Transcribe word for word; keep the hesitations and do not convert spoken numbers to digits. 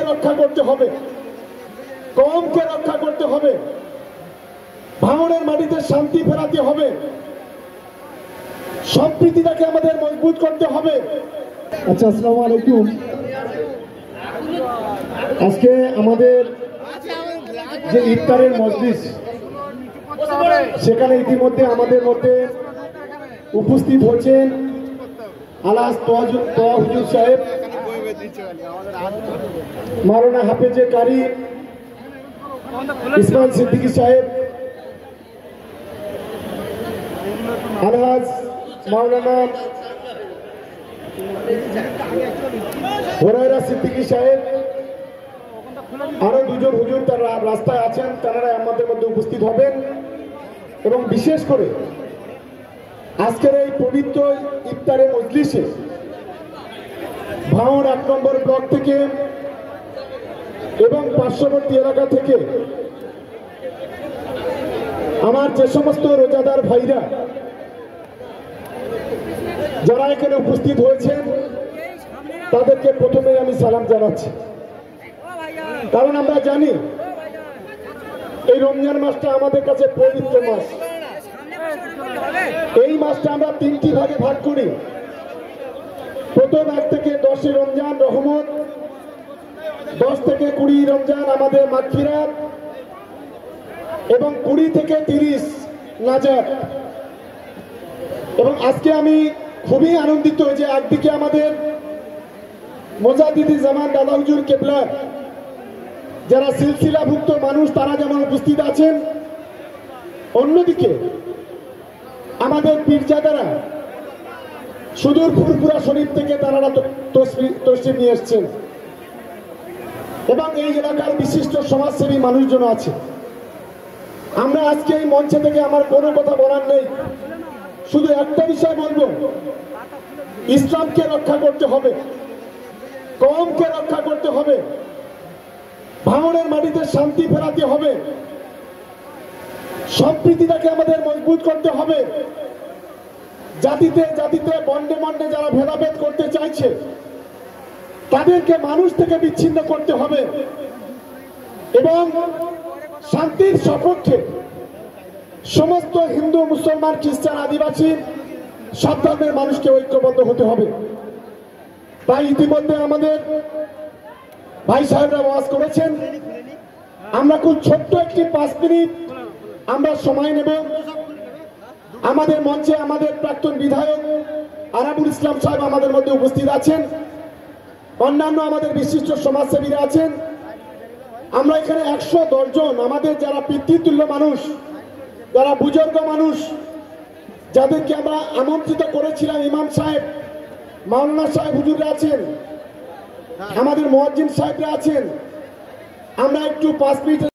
রক্ষা করতে হবে, কমকে রক্ষা করতে হবে, ভাঙনের মাটিতে শান্তি ফেরাতে হবে, সম্প্রীতিটাকে আমাদের মজবুত করতে হবে। আচ্ছা, আসসালামু আলাইকুম। আজকে আমাদের যে ইফতারের মজলিস, সেখানে ইতিমধ্যে আমাদের মধ্যে উপস্থিত হচ্ছেন আলাস তোয়া হুজুর সাহেব, মাওলানা হাফেজে কারি ইসমাইল সিদ্দিকী সাহেব, আলহাজ মাওলানা হুরায়রা সিদ্দিকী সাহেব, আরো দুজন হুজুর তারা রাস্তায় আছেন, তারা আমাদের মধ্যে উপস্থিত হবেন। এবং বিশেষ করে আজকের এই পবিত্র ইফতারে মজলিসে ভাঙড় এক নম্বর ব্লক থেকে এবং পার্শ্ববর্তী এলাকা থেকে আমার যে সমস্ত রোজাদার ভাইরা যারা এখানে উপস্থিত হয়েছেন, তাদেরকে প্রথমে আমি সালাম জানাচ্ছি। কারণ আমরা জানি এই রমজান মাসটা আমাদের কাছে পবিত্র মাস। এই মাসটা আমরা তিনটি ভাগে ভাগ করি। প্রথম এক থেকে দশই রমজান রহমত, দশ থেকে কুড়ি রমজান আমাদের মাগফিরাত, এবং কুড়ি থেকে তিরিশ নাজাত। এবং আজকে আমি খুবই আনন্দিত যে একদিকে আমাদের মোজাদ্দিদি জামান দাদা হুজুর কেবলা যারা সিলসিলাভুক্ত মানুষ তারা যেমন উপস্থিত আছেন, অন্যদিকে আমাদের পীরজাদারা সুদূর ফুরফুরা শরীফ থেকে তারা তশরিফ নিয়ে এসছেন, এবং এই এলাকার বিশিষ্ট সমাজসেবী মানুষজন আছে। আমরা আজকে এই মঞ্চে থেকে আমার কোনো কথা বলার নেই, শুধু একটা বিষয় বলবো, ইসলামকে রক্ষা করতে হবে, কওমকে রক্ষা করতে হবে, ভাঙনের মাটিতে শান্তি ফেরাতে হবে, সম্প্রীতিটাকে আমাদের মজবুত করতে হবে। জাতিতে জাতিতে বন্ডে মন্ডে যারা ভেদাভেদ করতে চাইছে তাদেরকে মানুষ থেকে বিচ্ছিন্ন করতে হবে এবং শান্তির সপক্ষে সমস্ত হিন্দু, মুসলমান, খ্রিস্টান, আদিবাসী সব ধর্মের মানুষকে ঐক্যবদ্ধ হতে হবে। তাই ইতিমধ্যে আমাদের ভাই সাহেবরা ওয়াজ করেছেন, আমরা খুব ছোট্ট একটি পাঁচ মিনিট আমরা সময় নেব। আমাদের মঞ্চে আমাদের প্রাক্তন বিধায়ক আরাবুল ইসলাম সাহেব আমাদের মধ্যে উপস্থিত আছেন, অন্যান্য আমাদের বিশিষ্ট সমাজসেবীরা আছেন। আমরা এখানে একশো দশ জন আমাদের যারা পিতৃতুল্য মানুষ, যারা বুজুর্গ মানুষ, যাদেরকে আমরা আমন্ত্রিত করেছিলাম, ইমাম সাহেব, মাওলানা সাহেব হুজুররা আছেন, আমাদের মুয়াজ্জিন সাহেবরা আছেন। আমরা একটু পাঁচ মিনিট